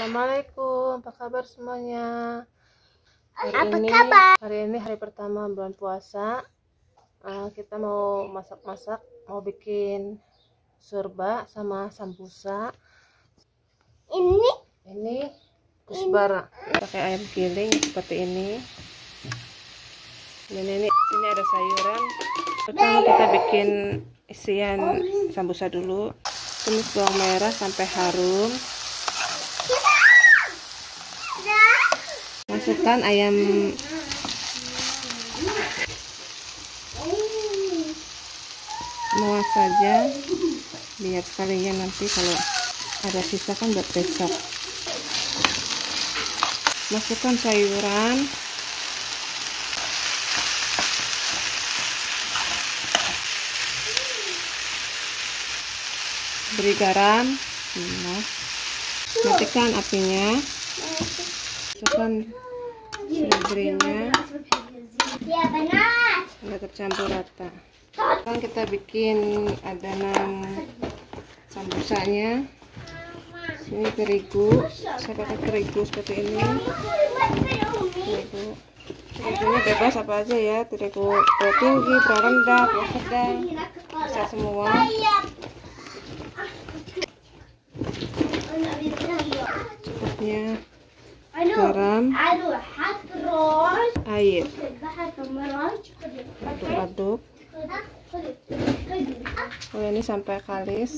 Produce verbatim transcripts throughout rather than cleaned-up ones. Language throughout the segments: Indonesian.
Assalamualaikum, apa kabar semuanya? Hari Apa ini, kabar? Hari ini hari pertama bulan puasa. Uh, kita mau masak-masak, mau bikin surba sama sambusa. Ini Ini kusbara, pakai ayam giling seperti ini. Dan ini sini ada sayuran. Pertama kita bikin isian sambusa dulu. Tumis bawang merah sampai harum. Masukkan ayam muas saja, biar sekalian nanti kalau ada sisa kan buat besok. Masukkan sayuran, beri garam, nah, matikan apinya, masukkan seledrinya, sudah tercampur rata. Sekarang kita bikin adonan sambusanya. Ini terigu, saya pakai terigu seperti ini. Terigu, terigunya bebas apa aja ya, terigu pro tinggi, pro rendah, pro sedang, bisa semua. Cukupnya garam, air, aduk-aduk. Oh, ini sampai kalis.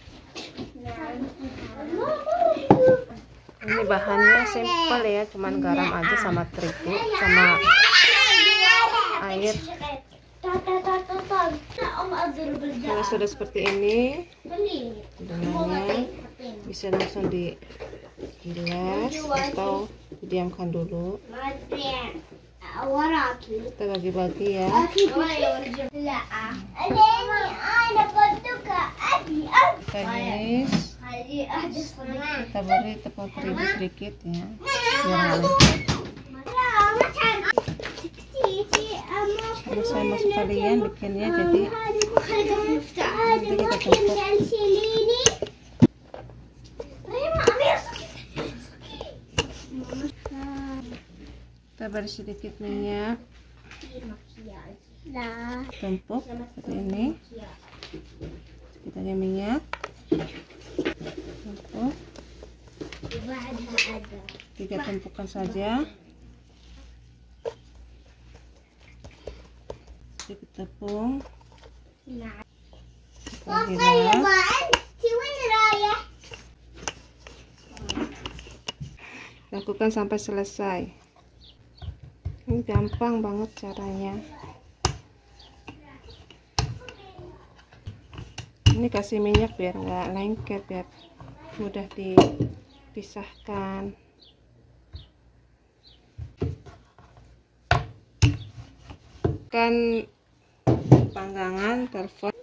Ini bahannya simpel ya, cuman garam aja sama terigu sama air. Kalau sudah seperti ini, adonannya bisa langsung digilas atau didiamkan dulu. Kita bagi-bagi ya. Kita iris, kita beri tepung terigu sedikit ya, biar halus. Kalau saya masuk kalian bikinnya jadi nanti kita tumpuk. Kita beri sedikit minyak, tumpuk seperti ini. Sedikitnya minyak, tumpuk. Tiga tumpukan saja. Sedikit tepung. Kita gilas. Lakukan sampai selesai. Ini gampang banget caranya. Ini kasih minyak biar nggak lengket, biar mudah dipisahkan. Kan panggangan telepon,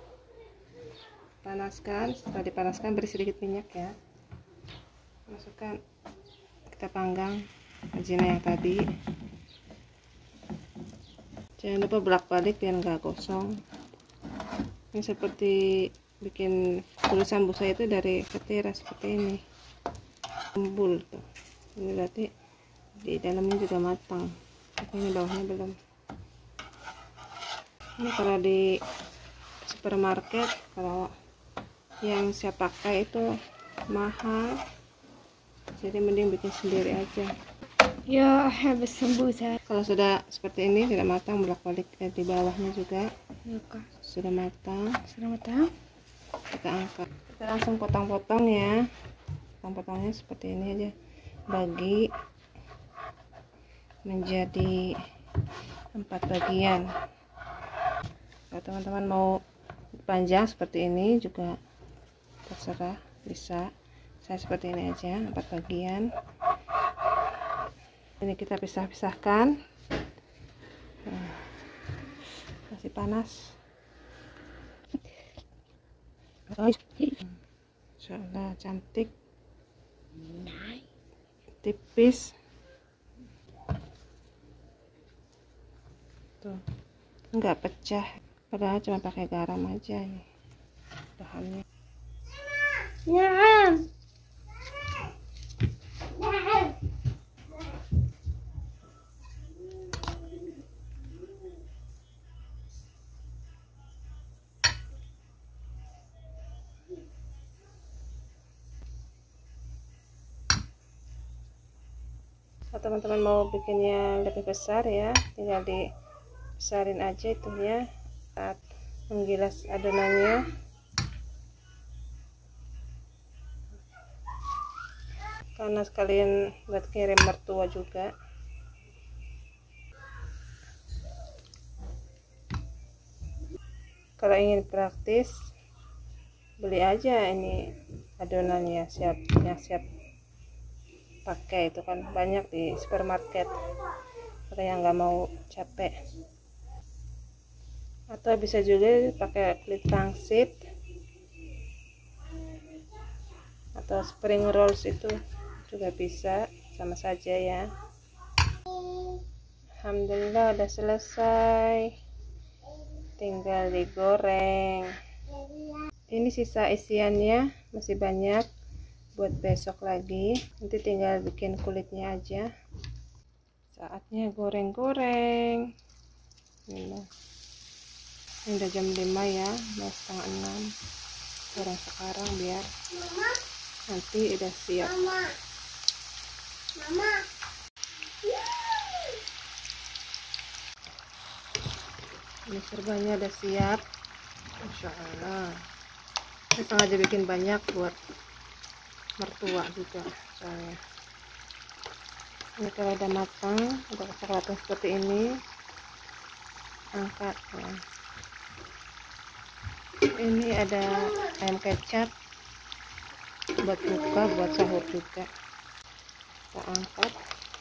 panaskan. Setelah dipanaskan beri sedikit minyak ya. Masukkan, kita panggang ajina yang tadi. Jangan lupa bolak-balik biar nggak gosong. Ini seperti bikin bulu sambusa itu dari ketira seperti ini, kumpul tuh. Ini berarti di dalamnya juga matang, tapi ini bawahnya belum. Ini kalau di supermarket, kalau yang saya pakai itu mahal, jadi mending bikin sendiri aja. Ya, habis sambusa. Kalau sudah seperti ini tidak matang, bolak-balik eh, di bawahnya juga sudah matang. Sudah matang. Kita angkat. Kita langsung potong-potong ya. Potong-potongnya seperti ini aja. Bagi menjadi empat bagian. Kalau teman-teman mau panjang seperti ini juga terserah, bisa. Saya seperti ini aja, empat bagian. Ini kita pisah-pisahkan. Nah, masih panas. Sudah cantik, tipis. Tuh, nggak pecah. Padahal cuma pakai garam aja ini bahannya. Nah. teman-teman mau bikinnya lebih besar ya, tinggal dibesarin aja itunya saat menggilas adonannya. Karena sekalian buat kirim mertua juga. Kalau ingin praktis, beli aja ini adonannya siap, yang siap pakai itu kan banyak di supermarket. Kalau yang nggak mau capek, atau bisa juga pakai kulit pangsit atau spring rolls, itu juga bisa, sama saja ya. Alhamdulillah udah selesai, tinggal digoreng. Ini sisa isiannya masih banyak buat besok lagi, nanti tinggal bikin kulitnya aja. Saatnya goreng-goreng. Ini udah jam lima ya, mau setengah enam. Goreng sekarang biar nanti udah siap. Mama. Mama. Ini serbanya udah siap. Masya Allah. Saya sengaja bikin banyak buat mertua juga soalnya. Ini kalau udah matang, udah kecoklatan seperti ini, angkat ya. Ini ada ayam kecap buat buka, buat sahur juga. Kita angkat.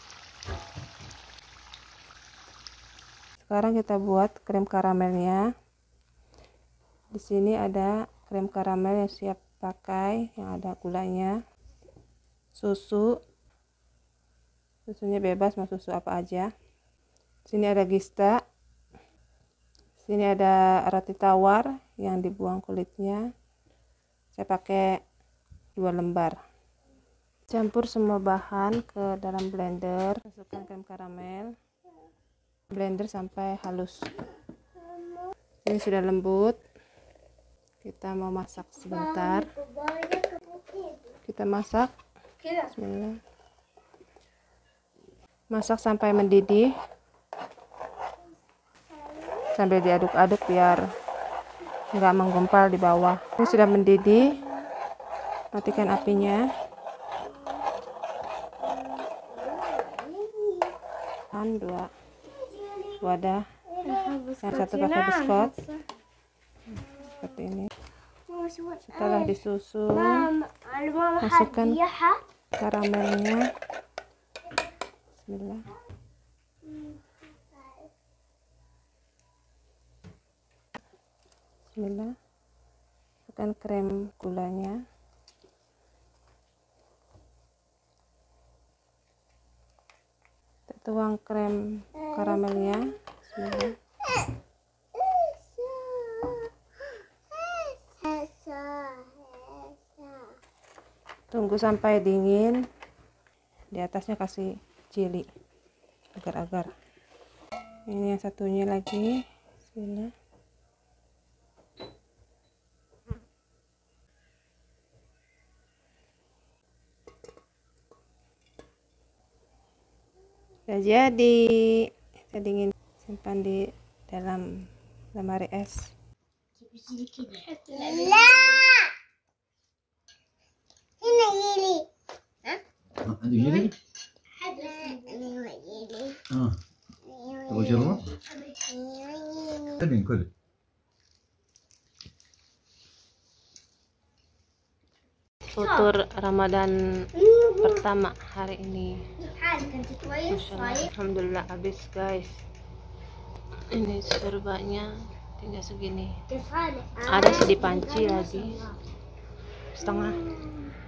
Sekarang kita buat krim karamelnya. Di sini ada krim karamel yang siap pakai, yang ada gulanya, susu, susunya bebas mau susu apa aja. Sini ada gista, sini ada roti tawar yang dibuang kulitnya. Saya pakai dua lembar. Campur semua bahan ke dalam blender, masukkan krim karamel, blender sampai halus. Ini sudah lembut. Kita mau masak sebentar. Kita masak. Bismillah. Masak sampai mendidih. Sambil diaduk-aduk biar nggak menggumpal di bawah. Ini sudah mendidih. Matikan apinya. Dan dua wadah. Yang satu pakai biskot. Seperti ini. Setelah disusun, masukkan karamelnya. Bismillah. Bismillah. Masukkan krem gulanya. Tuang krem karamelnya. Bismillah. Tunggu sampai dingin. Di atasnya kasih chili agar-agar. Ini yang satunya lagi. Bismillah. Sudah jadi. Kita dingin, simpan di dalam lemari es. Ini gili. Ah, عندك جيلي؟ اه تبغى شربة؟ تبين كل Futur Ramadan pertama hari ini. Masya Allah, alhamdulillah habis guys. Ini serbanya tinggal segini. Ada di panci lagi setengah.